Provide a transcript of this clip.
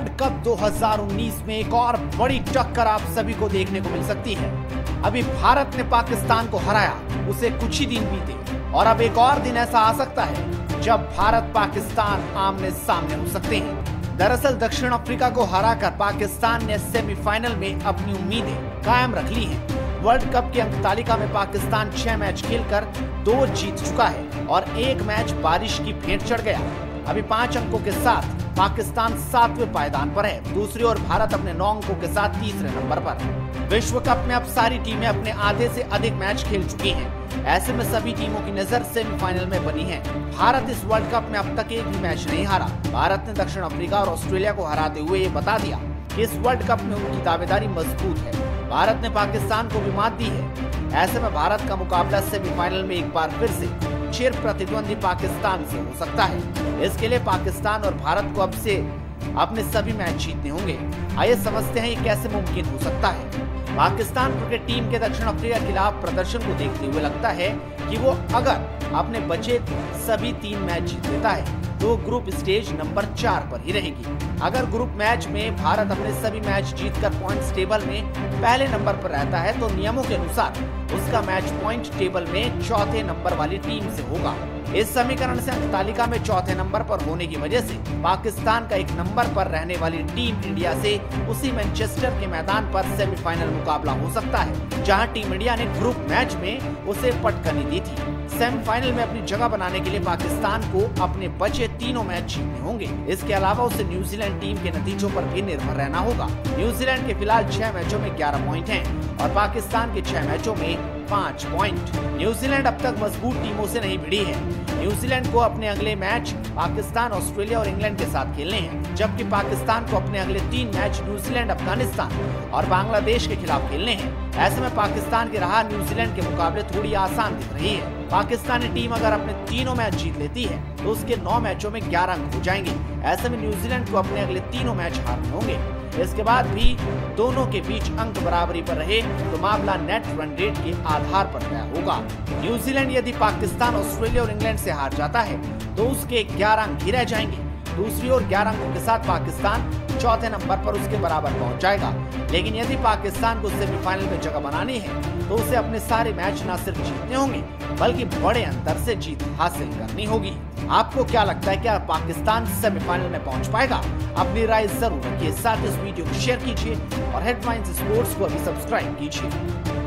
World cup 2019 में एक और बड़ी टक्कर आप सभी को देखने को मिल सकती है। अभी भारत ने पाकिस्तान को हराया, उसे कुछ ही दिन बीते और अब एक और दिन ऐसा आ सकता है जब भारत पाकिस्तान आमने सामने हो सकते हैं। दरअसल दक्षिण अफ्रीका को हराकर पाकिस्तान ने सेमीफाइनल में अपनी उम्मीदें कायम रख ली हैं। वर्ल्ड कप की अंक तालिका में पाकिस्तान 6 मैच खेलकर 2 जीत चुका है और 1 मैच बारिश की भेंट चढ़ गया। अभी 5 अंकों के साथ पाकिस्तान 7वें पायदान पर है। दूसरी ओर भारत अपने 9 अंकों के साथ तीसरे नंबर पर। विश्व कप में अब सारी टीमें अपने आधे से अधिक मैच खेल चुकी हैं। ऐसे में सभी टीमों की नजर सेमीफाइनल में बनी है। भारत इस वर्ल्ड कप में अब तक एक भी मैच नहीं हारा। भारत ने दक्षिण अफ्रीका और ऑस्ट्रेलिया को हराते हुए ये बता दिया कि इस वर्ल्ड कप में उनकी दावेदारी मजबूत है। भारत ने पाकिस्तान को भी मात दी है। ऐसे में भारत का मुकाबला सेमीफाइनल में एक बार फिर से चिर प्रतिद्वंदी पाकिस्तान से हो सकता है। इसके लिए पाकिस्तान और भारत को अब से अपने सभी मैच जीतने होंगे। आइए समझते हैं ये कैसे मुमकिन हो सकता है। पाकिस्तान क्रिकेट टीम के दक्षिण अफ्रीका के खिलाफ प्रदर्शन को देखते हुए लगता है कि वो अगर अपने बचे सभी 3 मैच जीत लेता है तो ग्रुप स्टेज नंबर 4 पर ही रहेगी। अगर ग्रुप मैच में भारत अपने सभी मैच जीतकर पॉइंट्स टेबल में पहले नंबर पर रहता है तो नियमों के अनुसार उसका मैच पॉइंट टेबल में चौथे नंबर वाली टीम से होगा। इस समीकरण से अंक तालिका में चौथे नंबर पर होने की वजह से पाकिस्तान का 1 नंबर पर रहने वाली टीम इंडिया से उसी मैनचेस्टर के मैदान पर सेमीफाइनल मुकाबला हो सकता है, जहां टीम इंडिया ने ग्रुप मैच में उसे पटकनी दी थी। सेमीफाइनल में अपनी जगह बनाने के लिए पाकिस्तान को अपने बचे तीनों मैच जीतने होंगे। इसके अलावा उसे न्यूजीलैंड टीम के नतीजों पर भी निर्भर रहना होगा। न्यूजीलैंड के फिलहाल 6 मैचों में 11 पॉइंट हैं और पाकिस्तान के 6 मैचों में 5 पॉइंट। न्यूजीलैंड अब तक मजबूत टीमों से नहीं भिड़ी है। न्यूजीलैंड को अपने अगले मैच पाकिस्तान, ऑस्ट्रेलिया और इंग्लैंड के साथ खेलने हैं, जबकि पाकिस्तान को अपने अगले 3 मैच न्यूजीलैंड, अफगानिस्तान और बांग्लादेश के खिलाफ खेलने हैं। ऐसे में पाकिस्तान की राह न्यूजीलैंड के मुकाबले थोड़ी आसान दिख रही है। पाकिस्तानी टीम अगर अपने तीनों मैच जीत लेती है तो उसके 9 मैचों में 11 अंक हो जाएंगे। ऐसे में न्यूजीलैंड को अपने अगले तीनों मैच हारने होंगे। इसके बाद भी दोनों के बीच अंक बराबरी पर रहे तो मामला नेट रन रेट के आधार पर तय होगा। न्यूजीलैंड यदि पाकिस्तान, ऑस्ट्रेलिया और इंग्लैंड से हार जाता है तो उसके 11 अंक ही रह जाएंगे। दूसरी ओर 11 अंकों के साथ पाकिस्तान चौथे नंबर पर उसके बराबर पहुंच जाएगा। लेकिन यदि पाकिस्तान को सेमीफाइनल में जगह बनानी है तो उसे अपने सारे मैच न सिर्फ जीतने होंगे बल्कि बड़े अंतर से जीत हासिल करनी होगी। आपको क्या लगता है, क्या पाकिस्तान सेमीफाइनल में पहुंच पाएगा? अपनी राय जरूर रखिए। साथ इस वीडियो को शेयर कीजिए और हेडलाइंस स्पोर्ट्स को अभी सब्सक्राइब कीजिए।